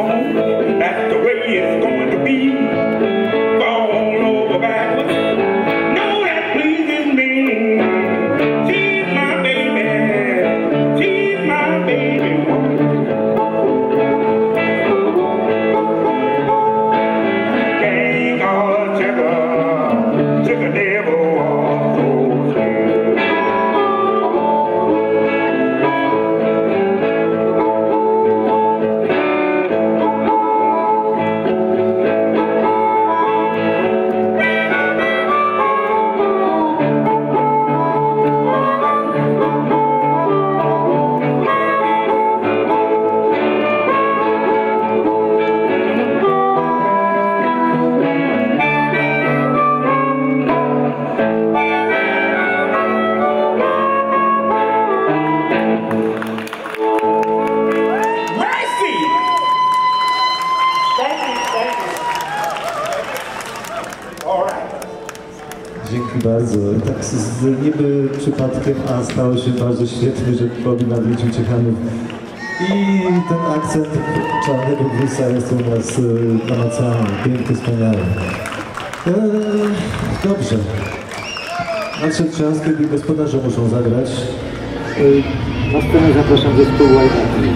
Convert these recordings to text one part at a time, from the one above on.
on. That's the way it's going to be. Fall over backwards. No, that pleases me. She's my baby. She's my baby. Can't call her checker. Checker never walks so slow. Dzięki bardzo. Tak z niby przypadkiem, a stało się bardzo świetny, że Bobby nawiedził Ciechanów. I ten akcent czarnego bluesa jest u nas namacalny, piękny, wspaniały. Dobrze. Nadszedł czas, kiedy gospodarze muszą zagrać. Na scenę zapraszam zespół White.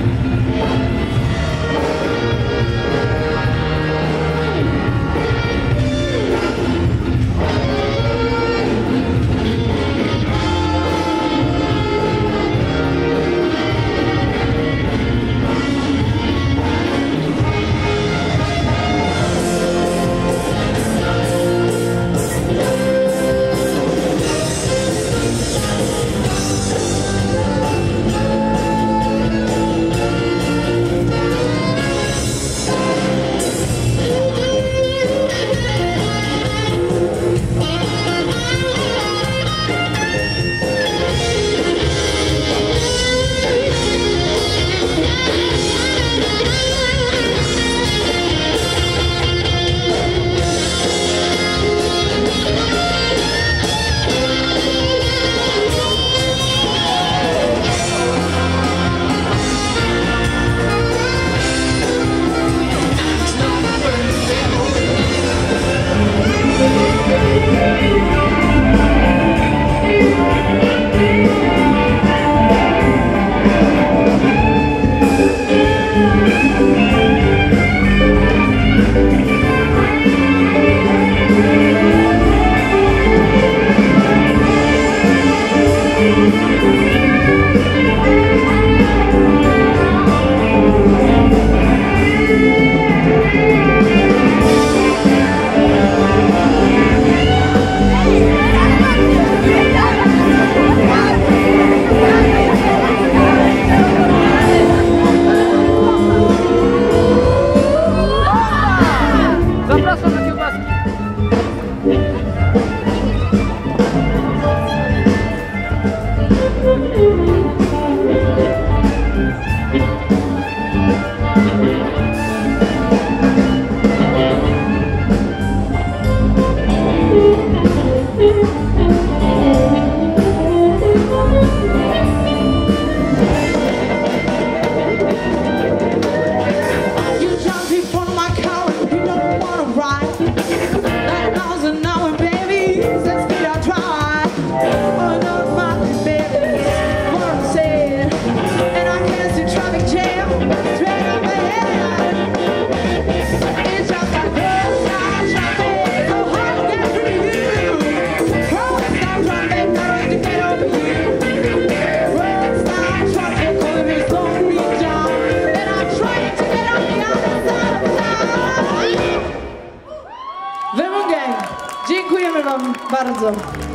Dziękujemy Wam bardzo.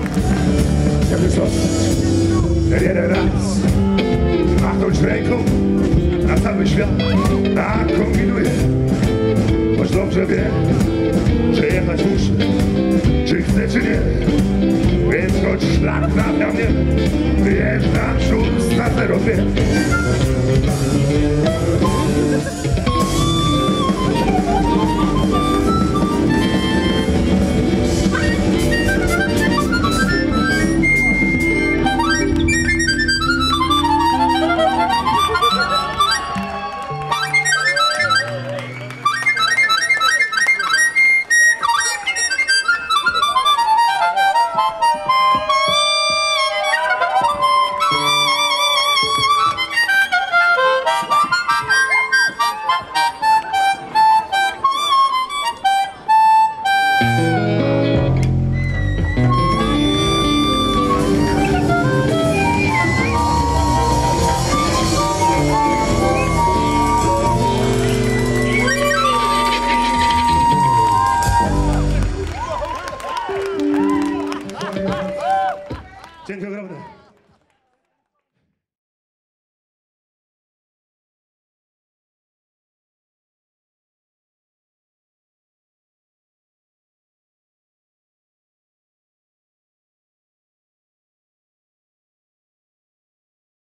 Żeby zostać jeden raz, machnąć ręką na cały świat, tak kombinuję, choć dobrze wiem, że jechać muszę, czy chcę, czy nie, więc choć szlak trafia mnie, wyjeżdżam 6:02.